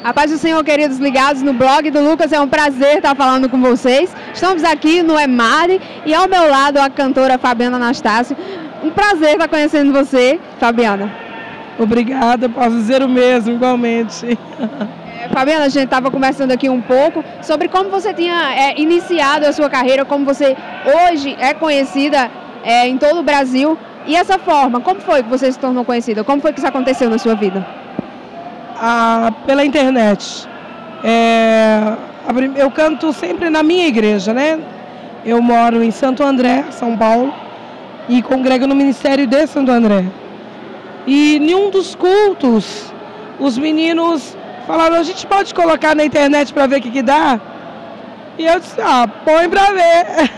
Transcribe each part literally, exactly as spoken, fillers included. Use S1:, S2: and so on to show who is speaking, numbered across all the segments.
S1: A paz do Senhor, queridos ligados no blog do Lucas, é um prazer estar falando com vocês. Estamos aqui no EMAD e ao meu lado a cantora Fabiana Anastácio. Um prazer estar conhecendo você, Fabiana.
S2: Obrigada, posso dizer o mesmo, igualmente.
S1: É, Fabiana, a gente estava conversando aqui um pouco sobre como você tinha é, iniciado a sua carreira, como você hoje é conhecida é, em todo o Brasil. E essa forma, como foi que você se tornou conhecida? Como foi que isso aconteceu na sua vida?
S2: Ah, pela internet. É, eu canto sempre na minha igreja, né? Eu moro em Santo André, São Paulo, e congrego no Ministério de Santo André. E em um dos cultos, os meninos falaram, a gente pode colocar na internet para ver o que, que dá? E eu disse, ah, põe para ver.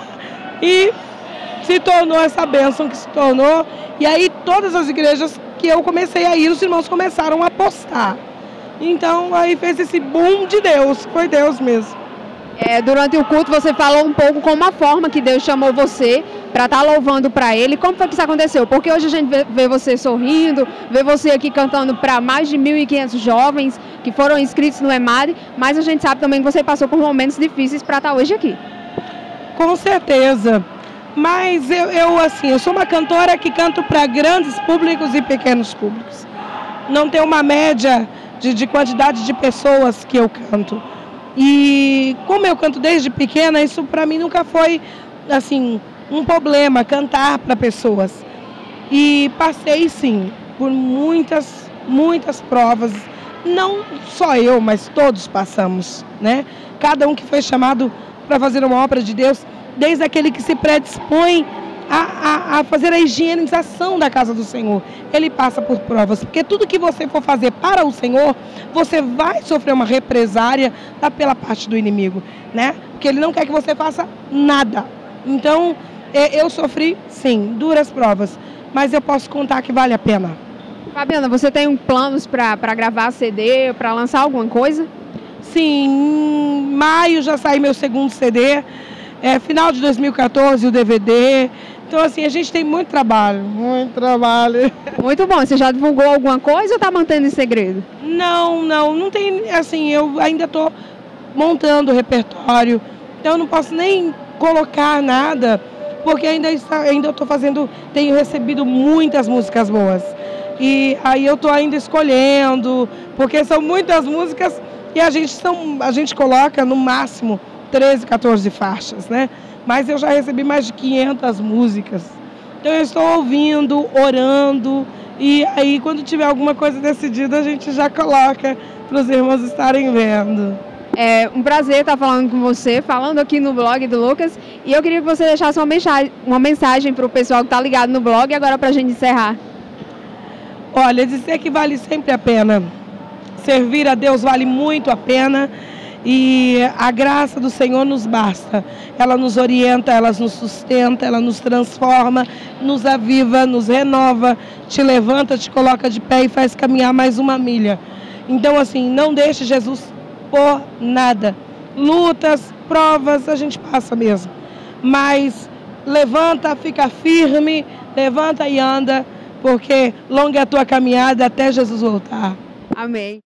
S2: E se tornou essa bênção que se tornou. E aí todas as igrejas que eu comecei a ir, os irmãos começaram a postar. Então aí fez esse boom de Deus, foi Deus mesmo.
S1: É, durante o culto você falou um pouco como a forma que Deus chamou você para estar louvando para Ele. Como foi que isso aconteceu? Porque hoje a gente vê, vê você sorrindo, vê você aqui cantando para mais de mil e quinhentos jovens que foram inscritos no EMAD, mas a gente sabe também que você passou por momentos difíceis para estar hoje aqui.
S2: Com certeza. Mas eu, eu, assim, eu sou uma cantora que canto para grandes públicos e pequenos públicos. Não tem uma média de, de quantidade de pessoas que eu canto. E como eu canto desde pequena, isso para mim nunca foi, assim, um problema, cantar para pessoas. E passei, sim, por muitas, muitas provas. Não só eu, mas todos passamos, né? Cada um que foi chamado para fazer uma obra de Deus, desde aquele que se predispõe a, a, a fazer a higienização da casa do Senhor. Ele passa por provas, porque tudo que você for fazer para o Senhor, você vai sofrer uma represária da, pela parte do inimigo, né? Porque ele não quer que você faça nada. Então, eu sofri, sim, duras provas, mas eu posso contar que vale a pena.
S1: Fabiana, você tem um planos para gravar C D, para lançar alguma coisa?
S2: Sim, em maio já saiu meu segundo C D. É, final de dois mil e quatorze o D V D. Então assim, a gente tem muito trabalho, muito trabalho.
S1: Muito bom. Você já divulgou alguma coisa ou está mantendo em segredo?
S2: Não, não, não tem, assim, eu ainda estou montando o repertório, então eu não posso nem colocar nada, porque ainda está, ainda estou fazendo, tenho recebido muitas músicas boas. E aí eu estou ainda escolhendo, porque são muitas músicas e a gente, são, a gente coloca no máximo treze, quatorze faixas, né? Mas eu já recebi mais de quinhentas músicas. Então eu estou ouvindo, orando, e aí quando tiver alguma coisa decidida a gente já coloca para os irmãos estarem vendo.
S1: É um prazer estar falando com você, falando aqui no blog do Lucas, e eu queria que você deixasse uma mensagem, uma mensagem para o pessoal que está ligado no blog, agora para a gente encerrar.
S2: Olha, dizer que vale sempre a pena. Servir a Deus vale muito a pena. E a graça do Senhor nos basta. Ela nos orienta, ela nos sustenta, ela nos transforma, nos aviva, nos renova, te levanta, te coloca de pé e faz caminhar mais uma milha. Então, assim, não deixe Jesus por nada. Lutas, provas, a gente passa mesmo. Mas levanta, fica firme, levanta e anda, porque longa é a tua caminhada até Jesus voltar.
S1: Amém.